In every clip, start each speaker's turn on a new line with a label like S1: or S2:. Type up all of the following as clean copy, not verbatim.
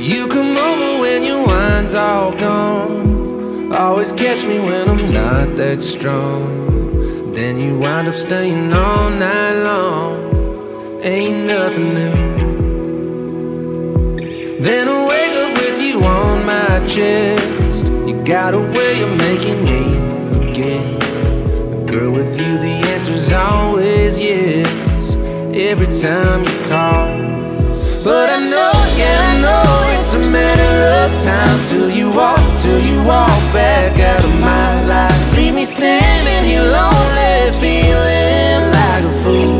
S1: You come over when your wine's all gone. Always catch me when I'm not that strong. Then you wind up staying all night long. Ain't nothing new. Then I wake up with you on my chest. You got a way of making me forget. Girl, with you the answer's always yes, every time you call. But I know, yeah, I know it's a matter of time till you walk back out of my life. Leave me standing here lonely, feeling like a fool.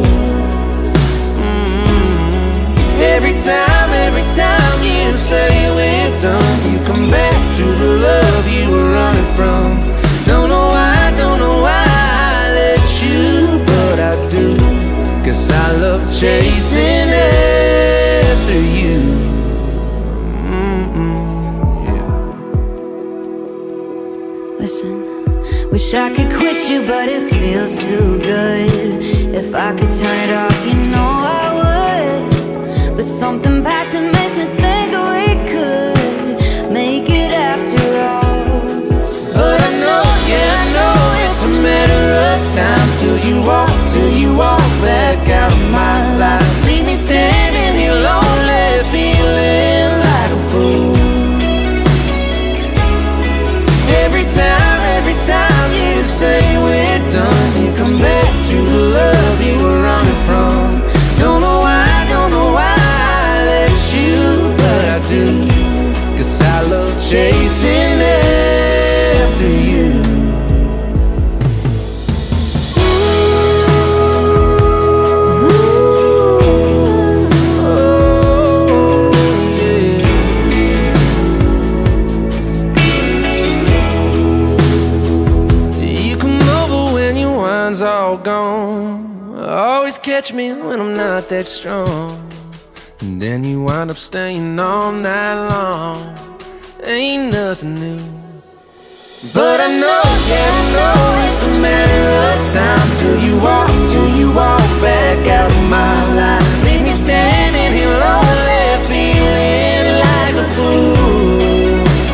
S1: Every time you say we're done, you come back to the love you were running from. Don't know why I let you, but I do. 'Cause I love chasing after you. Yeah.
S2: Listen, wish I could quit you, but it feels too good. If I could turn it off, you know I would. But something about you makes me think we could make it after all.
S1: But I know, yeah, I know it's a matter of time till you walk back out of my life. Leave me standing here lonely, feeling like a fool. Every time you say we're done, you come back to the love you were running from. Don't know why I let you, but I do. 'Cause I love chasing after you. All gone. Always catch me when I'm not that strong. And then you wind up staying all night long. Ain't nothing new. But I know, yeah, I know it's a matter of time till you walk back out of my life. Leave me standing here lonely, feeling like a fool.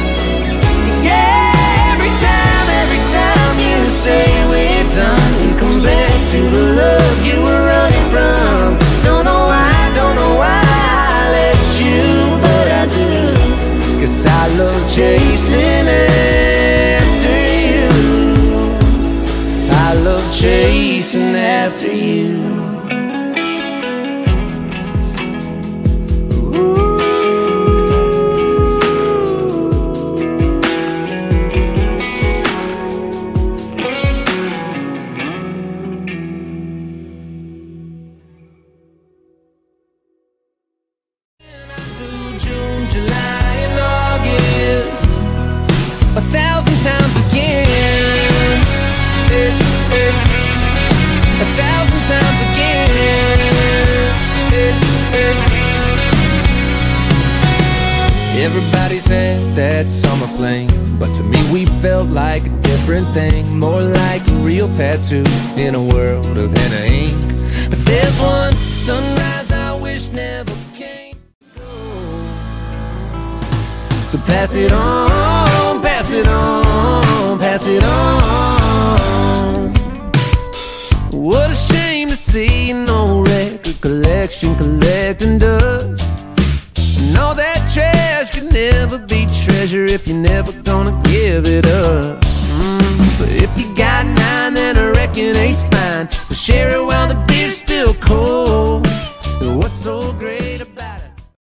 S1: Yeah, every time you say we're done, back to the love you were running from. Don't know why I let you, but I do. 'Cause I love chasing after you. I love chasing after you. July and August, 1,000 times again, 1,000 times again. Everybody's had that summer fling, but to me we felt like a different thing, more like a real tattoo in a world of henna ink. But there's one sunrise I wish never came. So pass it on, pass it on, pass it on. What a shame to see an old record collection collecting dust. And all that trash could never be treasure if you're never gonna give it up. But if you got 9, then I reckon 8's fine. So share it